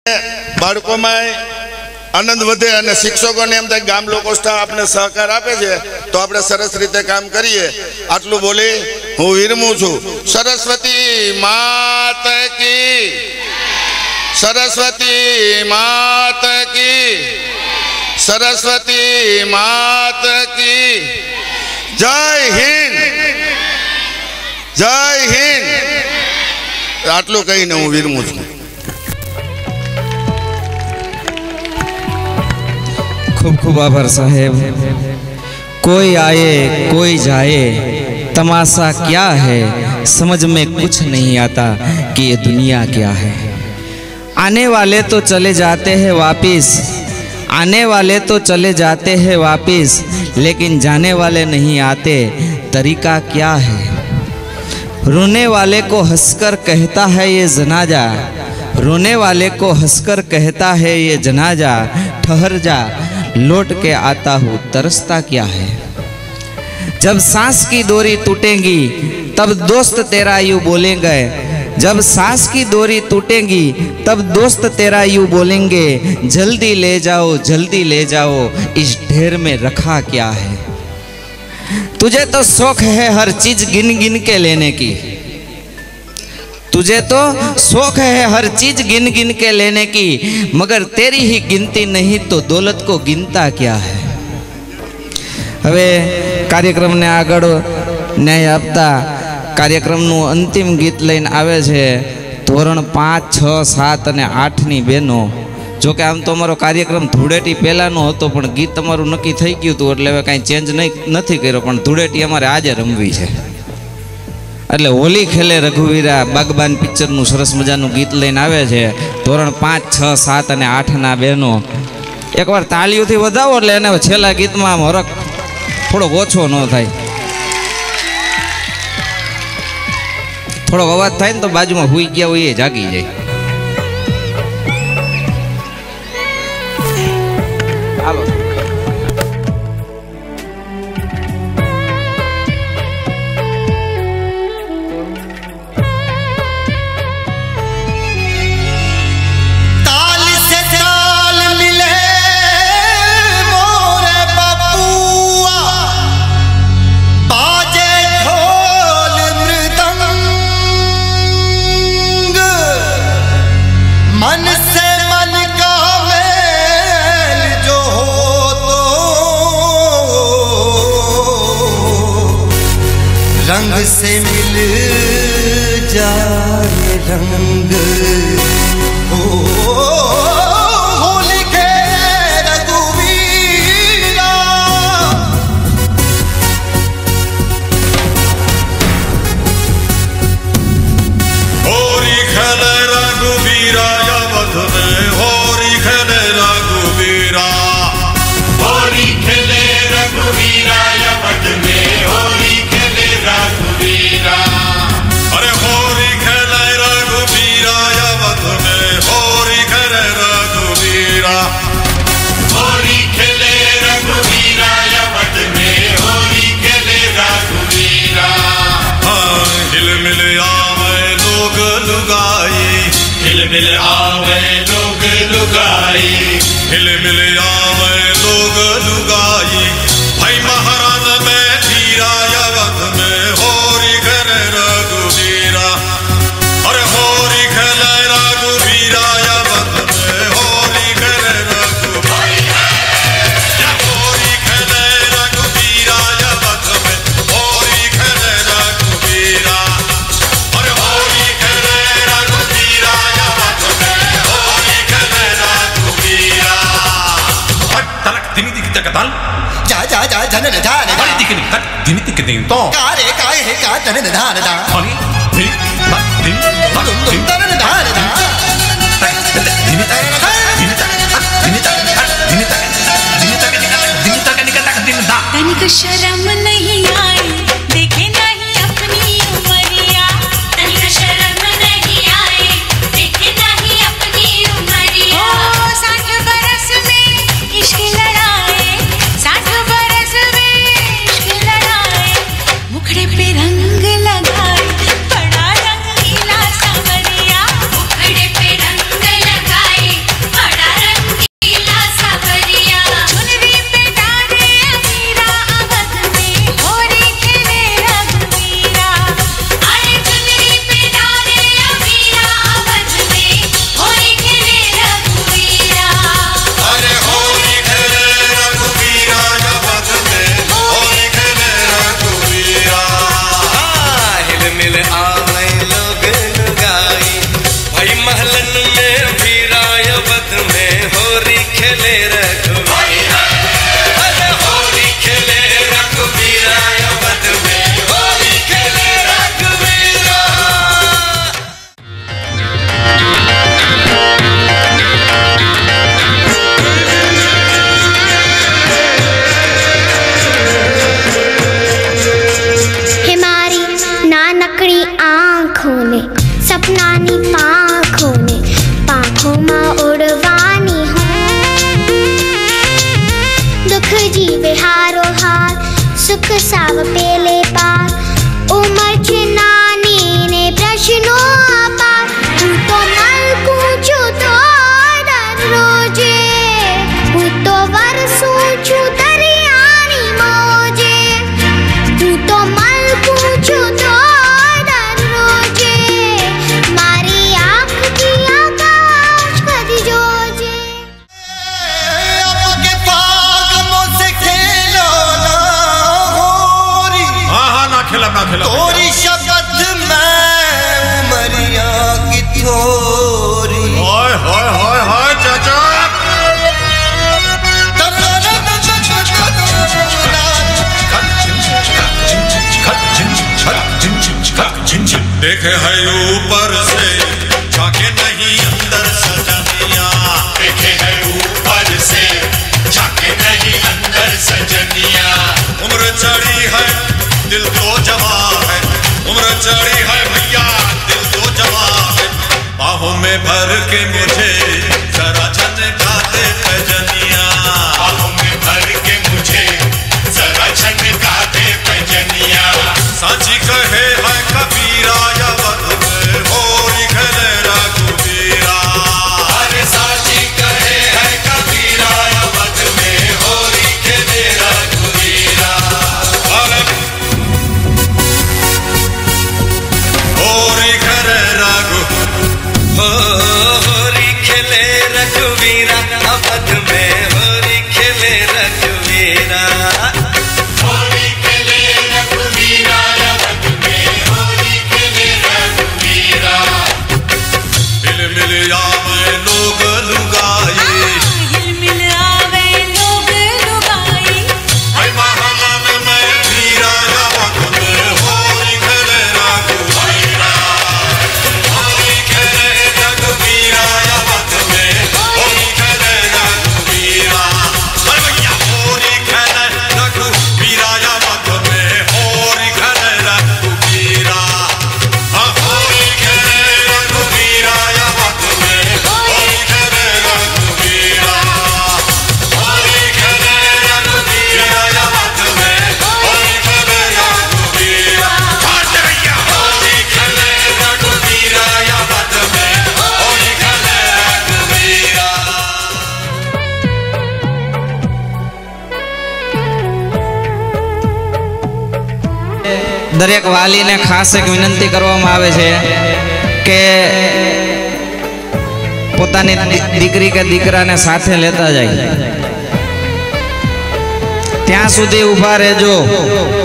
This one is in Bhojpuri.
बाळको में आनंद वधे अने शिक्षकों ने एम थाय गाम लोको स्टाफ आपने सहकार आपे छे तो आपणे सरस रीते काम करीए। आटलू बोली हूँ विरमू छू। सरस्वती मात की, सरस्वती मात की, सरस्वती मात की। जय हिंद, जय हिंद। आटलू कहीने हूँ विरमू छू। खूब खूब आभार साहेब। कोई आए कोई जाए, तमाशा क्या है, समझ में कुछ नहीं आता कि ये दुनिया क्या है। आने वाले तो चले जाते हैं वापिस, आने वाले तो चले जाते हैं वापिस, लेकिन जाने वाले नहीं आते, तरीका क्या है। रोने वाले को हंसकर कहता है ये जनाजा, रोने वाले को हंसकर कहता है ये जनाजा। ठहर जा लौट के आता हूँ, तरसता क्या है। जब सांस की डोरी टूटेगी तब दोस्त तेरा यूं बोलेंगे, जब सांस की डोरी टूटेगी तब दोस्त तेरा यूं बोलेंगे। जल्दी ले जाओ जल्दी ले जाओ, इस ढेर में रखा क्या है। तुझे तो शौक है हर चीज गिन गिन के लेने की, तुझे तो शौक है हर चीज गिन गिन के लेने की, मगर तेरी ही गिनती नहीं तो दौलत को गिनता क्या है। हवे कार्यक्रम ने आगळ न्याय आपता कार्यक्रमનું અંતિમ ગીત લઈને આવે છે ધોરણ 5, 6, 7 અને 8 ની બહેનો। જો કે આમ તો અમારો કાર્યક્રમ ધૂળેટી પહેલાનો હતો પણ ગીત તમારું નક્કી થઈ ગયું હતું એટલે હવે કાંઈ ચેન્જ નથી કર્યો, પણ ધૂળેટી અમારે આજે રમવી છે। એટલે હોલી ખેલે રઘુવીરા બાગબાન પિક્ચરનું સરસ મજાનું ગીત લઈને આવે છે ધોરણ 5, 6, 7 અને 8ના બહેનો। એકવાર તાળીઓથી વધાવો એટલે એને છેલ્લા ગીતમાં આમ હરખ થોડો ઓછો ન થાય। થોડો અવાજ થાય ને તો બાજુમાં હુઈ ગયા હોય એ જાગી જાય। હાલો रंग से मिल जाए रंग, ओ होली के रघुवीरा। होरी खेले रघुवीरा अवध में, होरी खेले रघुवीरा, होरी खेले रघुवीरा अवध में, होरी खेले रघुवीरा। अरे होरी खेले रघुवीरा अवध में, होरी खेले रघुवीरा, होरी खेले रघुवीरा अवध में, होरी खेले रघुवीरा। हाँ हिल मिल आवे लोग लुगाई, हिल मिल आवे लोग लुगाई, हिल मिल आवे लोग लुगाई। भाई महाराज में धीरा अवध में, होरी खेले रघुवीरा। अरे होरी खेले रघुवीरा अवध में, होरी खेले रघुवीरा, होरी खेले रघुवीरा अवध में, होरी खेले रघुवीरा। अरे होरी खेले रघुवीरा अवध में, होरी खेले रघुवीरा। तलक दिनी दिख तकताल जा जा जा जनन जान जा, दिखनी तक दिनी दिख दिन तो कारे काय है का जनन धान जा, हनी दिन मत दिन मत दुम दिन तरन धान जा। दिनी तक दिनी तक दिनी तक दिनी तक दिनी तक दिनी तक दिन दा। तनिक शर्म नहीं आई, देखे नहीं अपनी उमरिया। तनिक शर्म नहीं आई, देखे नहीं अपनी उमरिया। ओ 60 बरस में इश्क लड़ाए, 60 बरस में इश्क लड़ाए। मुखड़े पे रंग लगाए, बड़ा रंगीला सांवरिया। मुखड़े पे रंग लगाए, भर के मुझे जरा झनकाते पैजनिया, बाहों में भर के मुझे जरा झनकाते पैजनिया। साची कहे है कबीरा यवत में होली खेले रघुवीरा, अरे साची कहे है कबीरा यवत में होली खेले रघुवीरा। अरे होली खेले होली खेले रघुवीरा, अवध में होली खेले रघुवीरा। होली खेले रघुवीरा यवत में होली खेले रघुवीरा। मिल मिल आवे लोग लुगाई, हिलमिल आवे लोग लुगाई, है महानन में वीरा यवत में होली खेले रघुवीरा, होली खेले रघुवीरा यवत में होली खेले रघुवीरा। अरे भैया होली खेले रघुवीरा यवत में होली खेले रघुवीरा, हाँ होली खेले रघुवीरा यवत में होली खेले रघुवीरा, होली खेले रघुवीरा यवत में होली खेले रघुवीरा। हट भैया होली खेले रघुवीरा यवत में होली खेले रघुवीरा। દરેક વાલીને ખાસ એક વિનંતી કરવામાં આવે છે કે પોતાની દીકરી કે દીકરાને સાથે લેતા જાય ત્યાં સુધી ઊભા રહેજો।